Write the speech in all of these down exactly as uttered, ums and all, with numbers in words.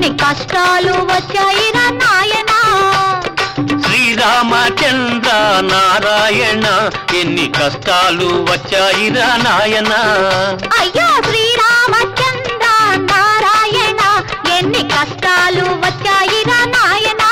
ఎన్ని కష్టాలు వచ్చాయిరా నాయనా శ్రీరామచంద్ర నారాయణ ఎన్ని కష్టాలు వచ్చాయిరా నాయన అయ్యో శ్రీరామచంద్ర నారాయణ ఎన్ని కష్టాలు వచ్చాయిరా నాయనా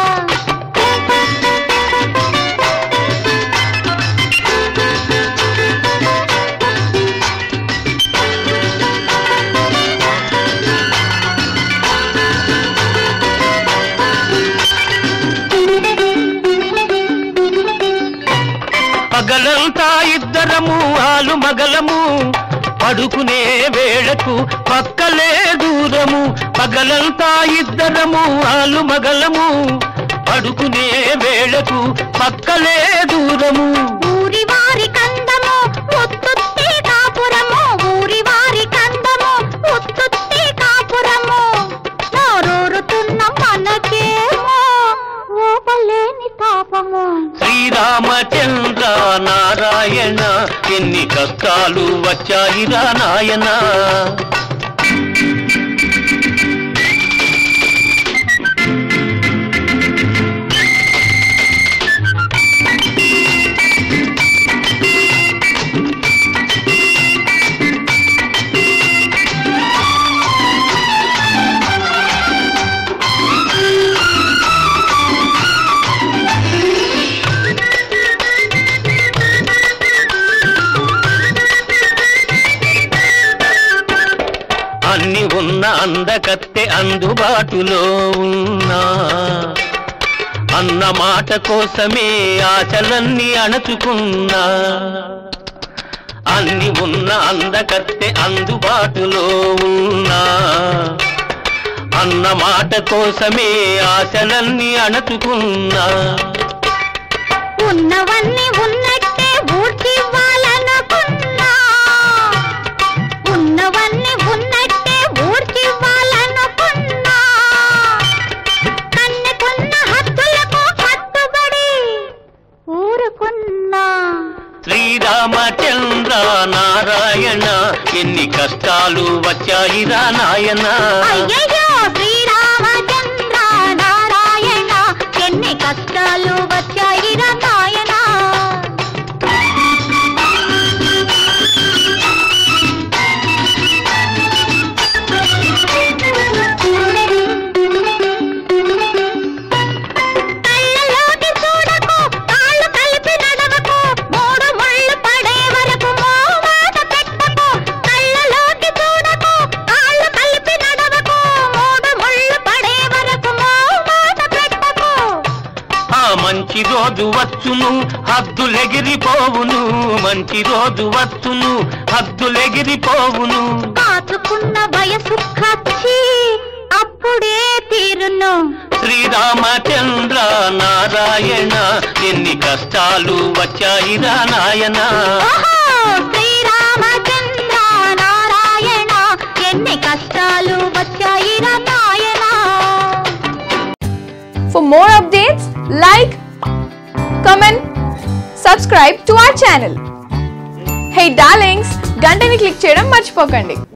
పగలంతా ఇద్దరము ఆలు మగలము పడుకునే వేళకు పక్కలే దూరము పగలంతా ఇద్దరము ఆలు మగలము పడుకునే వేళకు పక్కలే దూరము ఊరి వారి కందము ఉత్తుత్తి కాపురము ఊరి వారి కందము ఉత్తుత్తి కాపురము నోరూరుతున్న మనకేమో ఓపలేని తాపము శ్రీరామచంద్ర నారాయణ ఎన్ని కష్టాలు వచ్చాయిరా నాయన అన్ని ఉన్న అందకత్తె అందుబాటులో ఉన్నా అన్న మాట కోసమే ఆశలన్నీ అణచుకున్నా అన్ని ఉన్న అందకత్తె అందుబాటులో ఉన్నా అన్న మాట కోసమే ఆశలన్నీ అణచుకున్నా ఉన్నవన్నీ ఉన్నట్టే ఊడ్చివ్వాలనుకున్నా ఉన్నవన్నీ ఉన్నట్టే ఊడ్చివ్వాలనుకున్నా కన్నెకున్న హద్దులకు కట్టుబడి ఊరుకున్నా శ్రీరామచంద్ర నారాయణ ఎన్ని కష్టాలు వచ్చాయిరా నాయన అయ్యయ్యో శ్రీరామచంద్ర నారాయణ ఎన్ని కష్టాలు వచ్చాయిరా నాయన కళ్ళలోకి చూడకు కాళ్ళు కలిపి నడవకు మూడు ముళ్ళు పడే వరకు మోమాట పెట్టకు కళ్ళలోకి చూడకు కాళ్ళు కలిపి నడవకు మూడు ముళ్ళు పడే వరకు మోమాట పెట్టకు ఆ మంచి రోజు వచ్చును హద్దులెగిరిపోవును మంచి రోజు వచ్చును హద్దులెగిరిపోవును కాచుకున్న వయసు ఖర్చి అప్పుడే తీరును శ్రీరామచంద్ర నారాయణ ఎన్ని కష్టాలు వచ్చాయిరా నాయన ఓహో శ్రీరామచంద్ర నారాయణ ఎన్ని కష్టాలు వచ్చాయిరా నాయన For more updates, like, comment, subscribe to our channel. Hey darlings, గంటని click చేయడం మర్చిపోకండి.